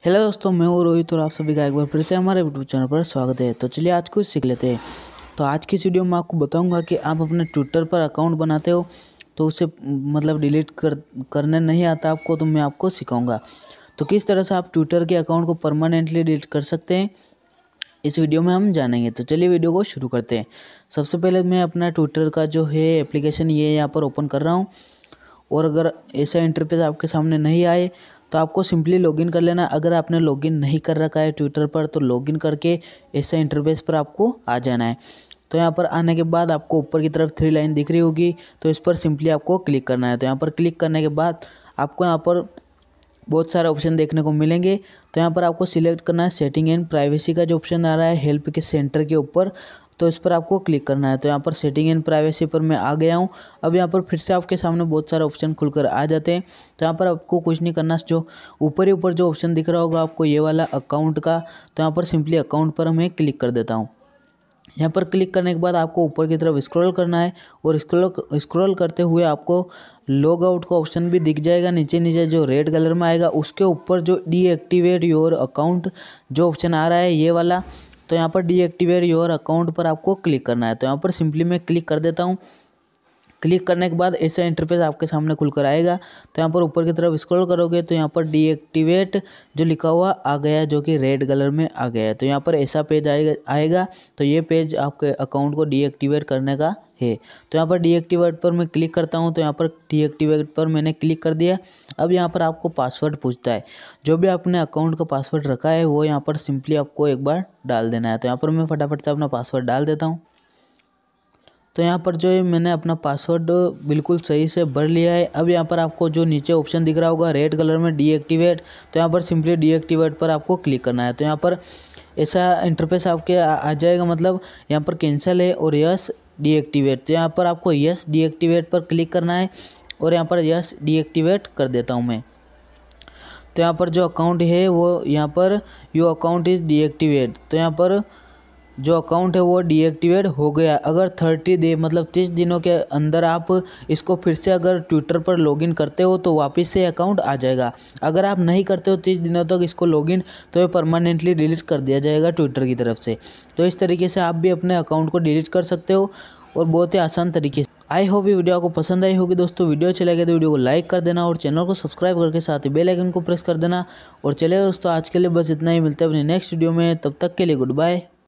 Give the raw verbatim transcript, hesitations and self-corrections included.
Hello दोस्तों, मैं हूँ रोहित और आप सभी का एक बार फिर से हमारे यूट्यूब चैनल पर स्वागत है। तो चलिए आज कुछ सीख लेते हैं। तो आज की इस वीडियो में आपको बताऊंगा कि आप अपने ट्विटर पर अकाउंट बनाते हो तो उसे मतलब डिलीट कर करने नहीं आता आपको, तो मैं आपको सिखाऊंगा तो किस तरह से आप ट्विटर के अकाउंट को परमानेंटली डिलीट कर सकते हैं। इस वीडियो में हम जानेंगे। तो चलिए वीडियो को शुरू करते हैं। सबसे पहले मैं अपना ट्विटर का जो है एप्लीकेशन ये यहाँ पर ओपन कर रहा हूँ, और अगर ऐसा इंटरफेस आपके सामने नहीं आए तो आपको सिंपली लॉगिन कर लेना। अगर आपने लॉगिन नहीं कर रखा है ट्विटर पर तो लॉगिन करके ऐसा इंटरफेस पर आपको आ जाना है। तो यहाँ पर आने के बाद आपको ऊपर की तरफ थ्री लाइन दिख रही होगी, तो इस पर सिंपली आपको क्लिक करना है। तो यहाँ पर क्लिक करने के बाद आपको यहाँ पर बहुत सारे ऑप्शन देखने को मिलेंगे। तो यहाँ पर आपको सिलेक्ट करना है सेटिंग एंड प्राइवेसी का जो ऑप्शन आ रहा है हेल्प के सेंटर के ऊपर, तो इस पर आपको क्लिक करना है। तो यहाँ पर सेटिंग एंड प्राइवेसी पर मैं आ गया हूँ। अब यहाँ पर फिर से आपके सामने बहुत सारे ऑप्शन खुलकर आ जाते हैं। तो यहाँ पर आपको कुछ नहीं करना, जो ऊपर ही ऊपर जो ऑप्शन दिख रहा होगा आपको ये वाला अकाउंट का, तो यहाँ पर सिंपली अकाउंट पर मैं क्लिक कर देता हूँ। यहाँ पर क्लिक करने के बाद आपको ऊपर की तरफ स्क्रॉल करना है, और स्क्रॉल स्क्रॉल करते हुए आपको लॉग आउट का ऑप्शन भी दिख जाएगा नीचे नीचे जो रेड कलर में आएगा। उसके ऊपर जो डीएक्टिवेट योर अकाउंट जो ऑप्शन आ रहा है ये वाला, तो यहाँ पर डीएक्टिवेट योर अकाउंट पर आपको क्लिक करना है। तो यहाँ पर सिंपली मैं क्लिक कर देता हूँ। क्लिक करने के बाद ऐसा इंटरफेस आपके सामने खुलकर आएगा। तो यहाँ पर ऊपर की तरफ स्क्रॉल करोगे तो यहाँ पर डीएक्टिवेट जो लिखा हुआ आ गया, जो कि रेड कलर में आ गया है। तो यहाँ पर ऐसा पेज आएगा आएगा तो ये पेज आपके अकाउंट को डीएक्टिवेट करने का है। तो यहाँ पर डीएक्टिवेट पर मैं क्लिक करता हूँ। तो यहाँ पर डीएक्टिवेट पर मैंने क्लिक कर दिया। अब यहाँ पर आपको पासवर्ड पूछता है, जो भी आपने अकाउंट का पासवर्ड रखा है वो यहाँ पर सिंपली आपको एक बार डाल देना है। तो यहाँ पर मैं फटाफट से अपना पासवर्ड डाल देता हूँ। तो यहाँ पर जो है मैंने अपना पासवर्ड बिल्कुल सही से भर लिया है। अब यहाँ पर आपको जो नीचे ऑप्शन दिख रहा होगा रेड कलर में डीएक्टिवेट, तो यहाँ पर सिंपली डीएक्टिवेट पर आपको क्लिक करना है। तो यहाँ पर ऐसा इंटरफेस आपके आ, आ जाएगा, मतलब यहाँ पर कैंसिल है और यस डीएक्टिवेट। तो यहाँ पर आपको यस डीएक्टिवेट पर क्लिक करना है, और यहाँ पर यस डीएक्टिवेट कर देता हूँ मैं। तो यहाँ पर जो अकाउंट है वो यहाँ per your account is deactivate, तो यहाँ पर जो अकाउंट है वो डीएक्टिवेट हो गया। अगर थर्टी डे मतलब तीस दिनों के अंदर आप इसको फिर से अगर ट्विटर पर लॉगिन करते हो तो वापस से अकाउंट आ जाएगा। अगर आप नहीं करते हो तीस दिनों तक इसको लॉगिन, तो ये परमानेंटली डिलीट कर दिया जाएगा ट्विटर की तरफ से। तो इस तरीके से आप भी अपने अकाउंट को डिलीट कर सकते हो, और बहुत ही आसान तरीके से। आई होप ये वीडियो आपको पसंद आई होगी दोस्तों। वीडियो अच्छी लगे तो वीडियो को लाइक कर देना, और चैनल को सब्सक्राइब करके साथ ही बेल आइकन को प्रेस कर देना। और चलिए दोस्तों, आज के लिए बस इतना ही। मिलते हैं अपनी नेक्स्ट वीडियो में, तब तक के लिए गुड बाय।